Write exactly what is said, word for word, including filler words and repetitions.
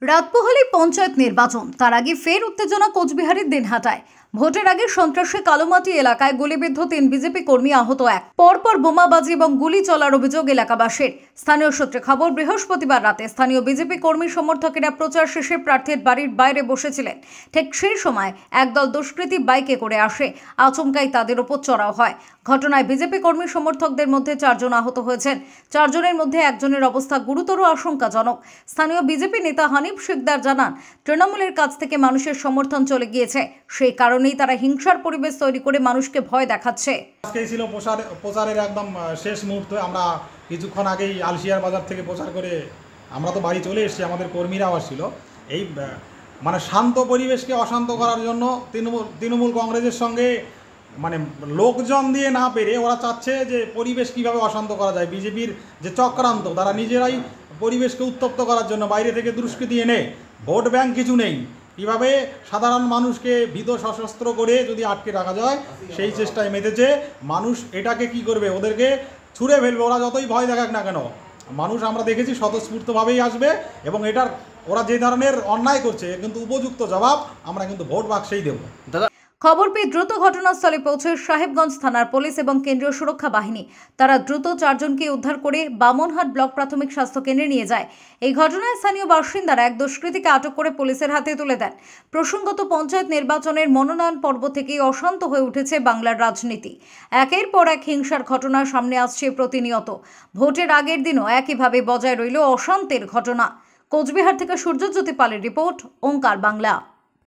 রাত পোহালে পঞ্চায়েত নির্বাচন, তার আগে ফের উত্তেজনা কোচবিহারের দিনহাটায়। ভোটের আগে সন্ত্রাসে কালোমাটি এলাকায় গুলিবিদ্ধ তিন বিজেপি কর্মী, আহত এক। পরপর বোমাবাজি এবং গুলি চলার অভিযোগ এলাকাবাসীর। স্থানীয় সূত্রে খবর, বৃহস্পতিবার রাতে স্থানীয় বিজেপি কর্মী সমর্থকেরা প্রচার শেষে প্রার্থীর বাড়ির বাইরে বসেছিলেন। ঠিক সেই সময় একদল দুষ্কৃতী বাইকে করে আসে, আচমকাই তাদের ওপর চড়াও হয়। ঘটনায় বিজেপি কর্মী সমর্থকদের মধ্যে চারজন আহত হয়েছেন। চারজনের মধ্যে একজনের অবস্থা গুরুতর আশঙ্কাজনক। স্থানীয় বিজেপি নেতা হানিফ শিকদার জানান, তৃণমূলের কাছ থেকে মানুষের সমর্থন চলে গিয়েছে, সেই কারণেই তারা হিংসার পরিবেশ তৈরি করে মানুষকে ভয় দেখাচ্ছে। আজকেই ছিল প্রচার প্রচারের একদম শেষ মুহূর্তে। আমরা কিছুক্ষণ আগেই আলশিয়ার বাজার থেকে প্রচার করে আমরা তো বাড়ি চলে এসেছি, আমাদের কর্মীরাও আসছিল। এই মানে শান্ত পরিবেশকে অশান্ত করার জন্য তৃণমূল তৃণমূল কংগ্রেসের সঙ্গে মানে লোকজন দিয়ে না পেরে ওরা চাচ্ছে যে পরিবেশ কিভাবে অশান্ত করা যায়। বিজেপির যে চক্রান্ত, তারা নিজেরাই পরিবেশকে উত্তপ্ত করার জন্য বাইরে থেকে দুষ্কৃতী এনে, ভোট ব্যাংক কিছু নেই, কীভাবে সাধারণ মানুষকে ভীত সশস্ত্র করে যদি আটকে রাখা যায় সেই চেষ্টায় মেতেছে। মানুষ এটাকে কি করবে, ওদেরকে ছুঁড়ে ফেলবে। ওরা যতই ভয় দেখাক না কেন, মানুষ আমরা দেখেছি স্বতঃস্ফূর্তভাবেই আসবে এবং এটার ওরা যে ধরনের অন্যায় করছে কিন্তু উপযুক্ত জবাব আমরা কিন্তু ভোট বাক্সেই দেবো। দাদা, খবর পেয়ে দ্রুত ঘটনাস্থলে পৌঁছে সাহেবগঞ্জ থানার পুলিশ এবং কেন্দ্রীয় সুরক্ষা বাহিনী। তারা দ্রুত চারজনকে উদ্ধার করে বামনহাট ব্লক প্রাথমিক স্বাস্থ্য কেন্দ্রে নিয়ে যায়। এই ঘটনায় স্থানীয় বাসিন্দারা এক দুষ্কৃতীকে আটক করে পুলিশের হাতে তুলে দেন। প্রসঙ্গত, পঞ্চায়েত নির্বাচনের মনোনয়ন পর্ব থেকেই অশান্ত হয়ে উঠেছে বাংলার রাজনীতি। একের পর এক হিংসার ঘটনা সামনে আসছে প্রতিনিয়ত। ভোটের আগের দিনও একইভাবে বজায় রইল অশান্তির ঘটনা। কোচবিহার থেকে সূর্যজ্যোতি পালের রিপোর্ট, ওঙ্কার বাংলা।